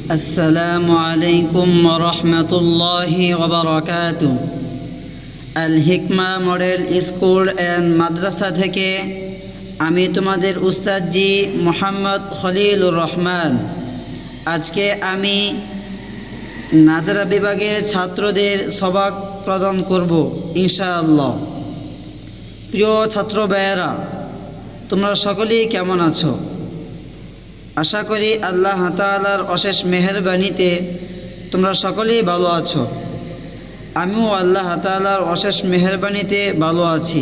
আসসালামু আলাইকুম ওয়া রাহমাতুল্লাহি ওয়া বারাকাতুহু। আল-হিকমা মডেল স্কুল অ্যান্ড মাদ্রাসা থেকে আমি তোমাদের উস্তাদজি মোহাম্মদ খলিলুর রহমান। আজকে আমি নাজরা বিভাগের ছাত্রদের সবাক প্রদান করব ইনশাআল্লাহ। প্রিয় ছাত্র ভাইয়েরা, তোমরা সকলেই কেমন আছো? আশা করি আল্লাহ তাআলার অশেষ মেহেরবানিতে তোমরা সকলেই ভালো আছো। আমিও আল্লাহ তাআলার অশেষ মেহেরবানিতে ভালো আছি।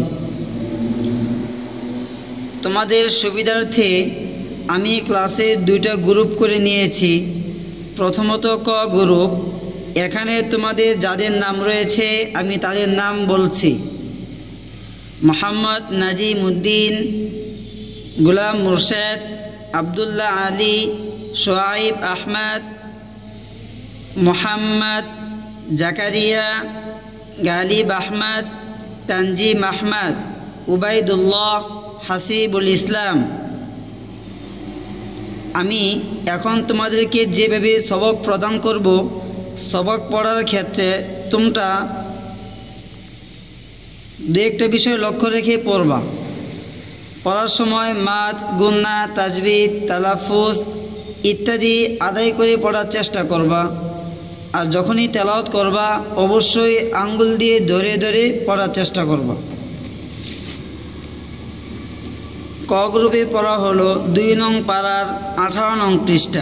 তোমাদের সুবিধার্থে আমি ক্লাসে দুইটা গ্রুপ করে নিয়েছি। প্রথমত ক গ্রুপ, এখানে তোমাদের যাদের নাম রয়েছে আমি তাদের নাম বলছি: মোহাম্মদ নাজিমউদ্দিন, গুলাম মুর্শেদ, আব্দুল্লাহ আলী, সোয়াইব আহমদ, মোহাম্মদ জাকারিয়া, গালিব আহমদ, তানজিম আহমদ, উবাইদুল্লাহ, হাসিবুল ইসলাম। আমি এখন তোমাদেরকে যেভাবে সবক প্রদান করব, সবক পড়ার ক্ষেত্রে তোমরা দু একটা বিষয় লক্ষ্য রেখে পড়বা। পড়ার সময় মাদ, গুন্না, তাজবিদ, তালাফুজ ইত্যাদি আদায় করে পড়ার চেষ্টা করবা। আর যখনই তেলাওয়াত করবা অবশ্যই আঙ্গুল দিয়ে ধরে ধরে পড়ার চেষ্টা করবা। ক গ্রুপে পড়া হলো 2 নং পাড়ার 18 নং পৃষ্ঠা।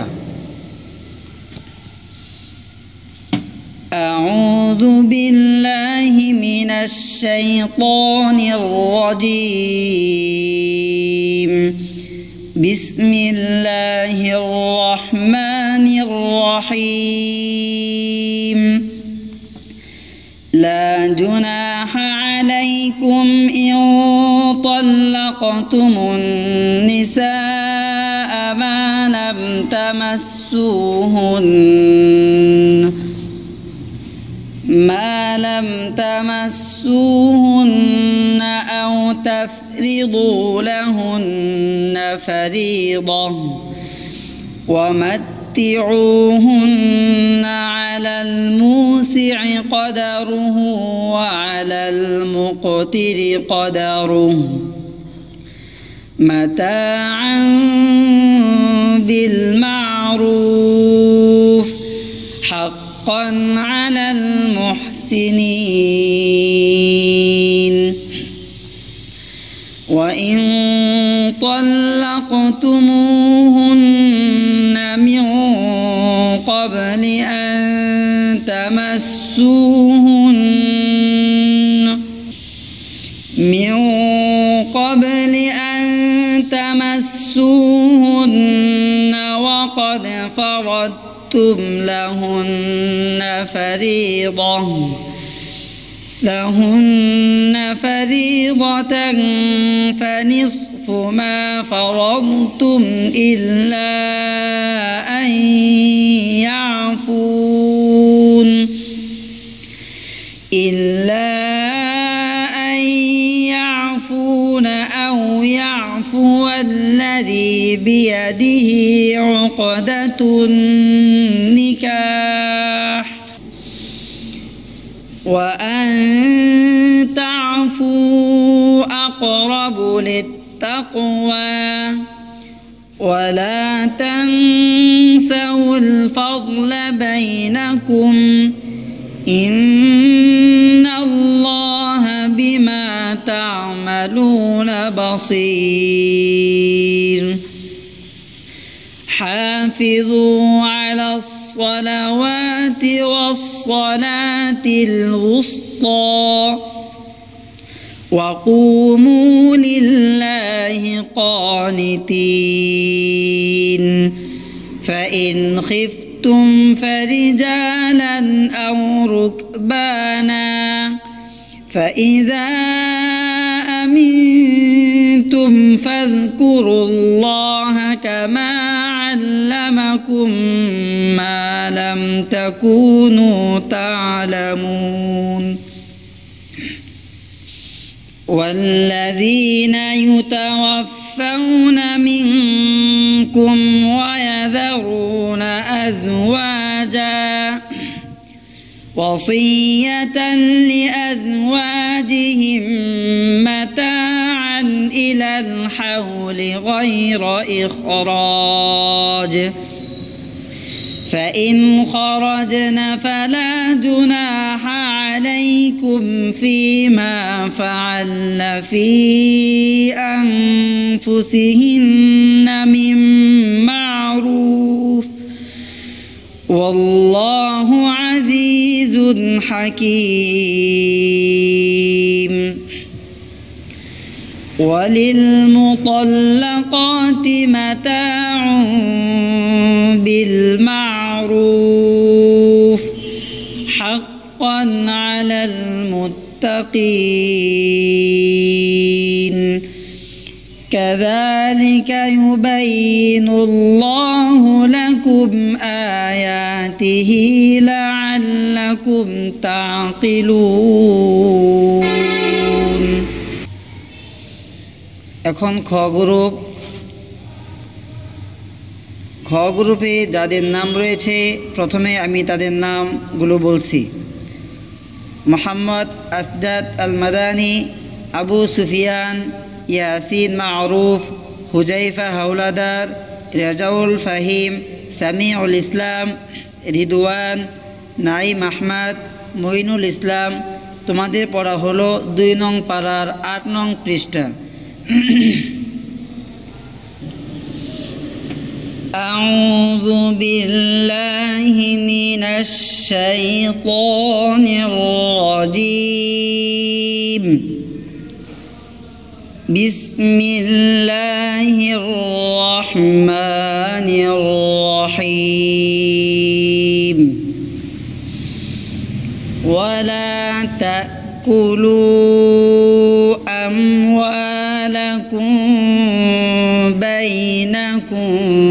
আউযু বিল্লাহি মিনাশ শাইতানির রাজীম। বিসমিল্লাহির রহমানির রহিম। লা জুনাহা আলাইকুম ইন তাল্লাকতুমুন নিসাআ মা লাম تمسوهن أو تفرضوا لهن فريضة ومتعوهن على الموسع قدره وعلى المقتر قدره متاعا بالمعروف حقا على المحسنين. وإن طلقتموهن من قبل أن تمسوهن وقد فرضتم لهن فريضة فنصف ما فرضتم إلا أن يعفون أو يعفو الذي بيده عقدة النكاح وأن تعفوا أقرب للتقوى ولا تنسوا الفضل بينكم إن الله بما تعملون بصير. حافظوا على الصلوات والصلاة الوسطى وقوموا لله قانتين. فإن خفتم فرجالا أو ركبانا فإذا أمنتم فاذكروا الله كما علمكم ما لم تكونوا تعلمون. والذين يتوفون منكم ويذرون أزواجا وصية لأزواجهم متاعا إلى الحول غير إخراج فإن خرجن فلا جناح عليكم فيما فعلن في أنفسهن من معروف والله عزيز حكيم وللمطلقات متاع بالمعروف حقا على المتقين كذلك يبين الله لكم آياته لعلكم تعقلون এখন খ গ্রুপে যাদের নাম রয়েছে প্রথমে আমি তাদের নামগুলো বলছি মোহাম্মদ আসদাদ আল মাদানী আবু সুফিয়ান ইয়াসিন মারুফ হুজাইফা হাওলাদার রাজাউল ফাহিম সামিউল ইসলাম রিদওয়ান নাইম আহমদ মঈনুল ইসলাম তোমাদের পড়া হলো 2 নং পারার 8 নং পৃষ্ঠা أعوذ بالله من الشيطان الرجيم بسم الله الرحمن الرحيم ولا تأكلوا أموالكم بينكم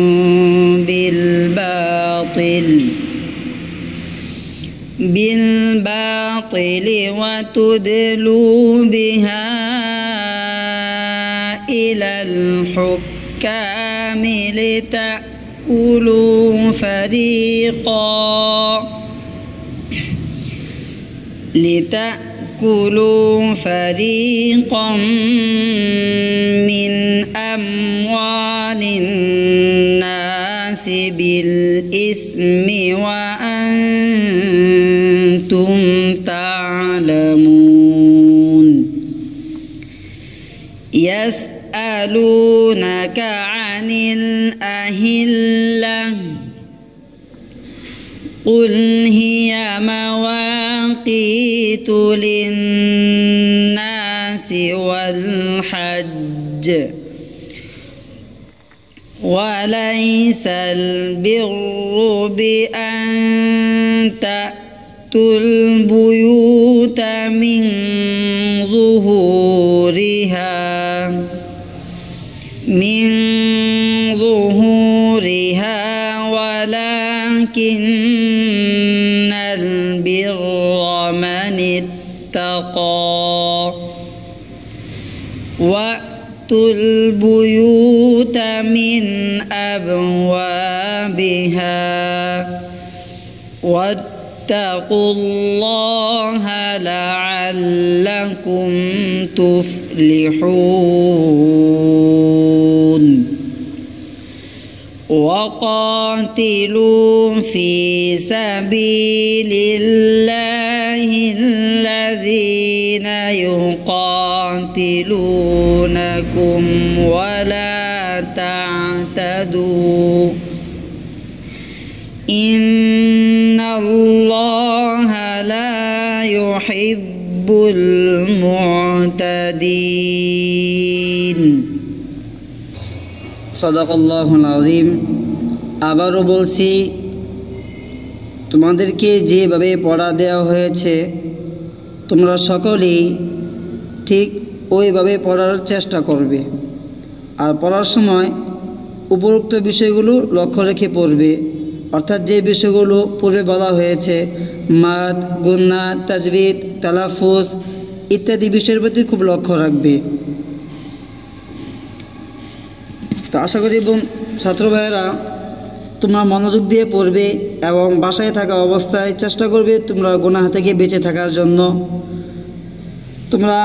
بالباطل وتدلوا بها إلى الحكام لتأكلوا فريقا من أموال الناس بالإثم وأنتم تعلمون يسألونك عن الأهلة قل هي مواقيت للناس والحج وليس البر بأن تأتوا البيوت من ظهورها ولكن البر من اتقى وأتوا البيوت من أبوابها واتقوا الله لعلكم تفلحون وقاتلوا في سبيل الله الذين يقاتلونكم ولا تعتدوا إن الله لا يحب المعتدين সাদাকাল্লাহুল আযীম। আবারও বলছি, তোমাদেরকে যেভাবে পড়া দেওয়া হয়েছে তোমরা সকলেই ঠিক ওইভাবে পড়ার চেষ্টা করবে, আর পড়ার সময় উপরোক্ত বিষয়গুলো লক্ষ্য রেখে পড়বে। অর্থাৎ যে বিষয়গুলো পূর্বে বলা হয়েছে, মাদ, গুন্না, তাজবিদ, তালাফুজ ইত্যাদি বিষয়ের প্রতি খুব লক্ষ্য রাখবে। তো আশা করি ছাত্র ভাইয়েরা তোমরা মনোযোগ দিয়ে পড়বে এবং বাসায় থাকা অবস্থায় চেষ্টা করবে তোমরা গুনাহ থেকে বেঁচে থাকার জন্য। তোমরা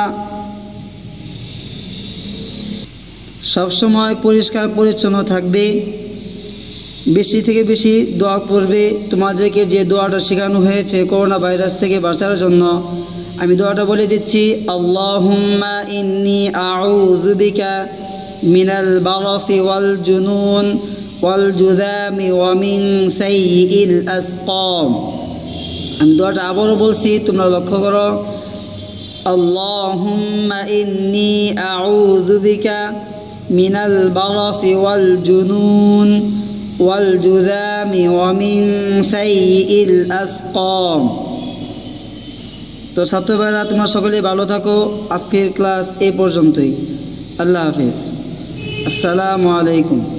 সবসময় পরিষ্কার পরিচ্ছন্ন থাকবে, বেশি থেকে বেশি দোয়া করবে। তোমাদেরকে যে দোয়াটা শেখানো হয়েছে করোনা ভাইরাস থেকে বাঁচার জন্য, আমি দোয়াটা বলে দিচ্ছি। আল্লাহুম্মা ইন্নী আউযু বিকা মিনাল বারাসি ওয়াল জুনুন ওয়াল জুযামি ওয়া মিন সাইয়্যিল আসকাম। আমি দোয়াটা আবারও বলছি, তোমরা লক্ষ্য করো। আল্লাহুম্মা ইন্নী আউযু বিকা মিনাল বারাসি ওয়াল জুনুন ওয়াল জুযামি ওয়া মিন সাইয়্যিল আসকাম। তো ছাত্র ভাইরা, তোমরা সকলে ভালো থাকো। আজকের ক্লাস এই পর্যন্তই। আল্লাহ হাফেজ। আসসালামু আলাইকুম।